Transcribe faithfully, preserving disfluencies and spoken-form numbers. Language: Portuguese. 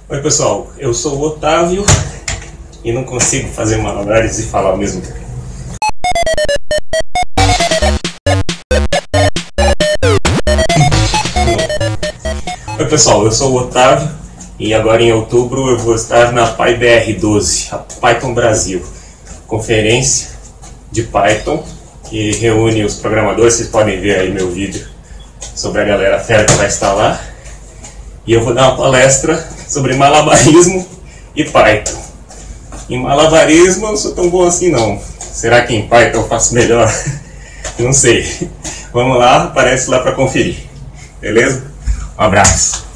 Oi pessoal, eu sou o Otávio e não consigo fazer malabares e falar ao mesmo tempo. Oi pessoal, eu sou o Otávio e agora em outubro eu vou estar na PyBR doze, a Python Brasil, conferência de Python que reúne os programadores. Vocês podem ver aí meu vídeo sobre a galera fera que vai estar lá. E eu vou dar uma palestra sobre malabarismo e Python. Em malabarismo eu não sou tão bom assim não. Será que em Python eu faço melhor? Não sei. Vamos lá, aparece lá para conferir. Beleza? Um abraço.